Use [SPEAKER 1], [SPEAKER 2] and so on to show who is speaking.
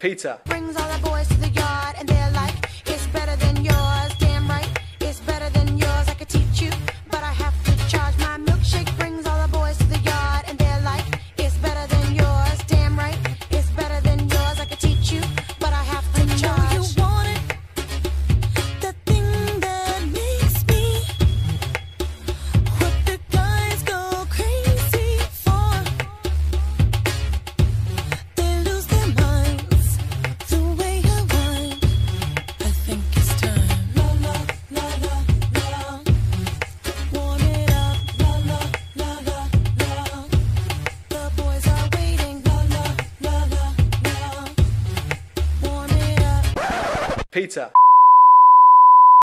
[SPEAKER 1] Peter.
[SPEAKER 2] Brings all the boys to the yard and they're like, it's better than yours. Damn right, it's better than yours. I could teach you, but I have to charge. My milkshake brings all the boys to the yard and they're like, it's better than yours. Damn right, it's better than yours. I could teach you, but I have to charge. You want it, the thing that makes me what the guys go crazy for. They lose their minds the way I want. I think it's time. La la la la la. Warm it up. La la la la la. The boys are waiting. La la la la la. Warm it up.
[SPEAKER 1] Peter.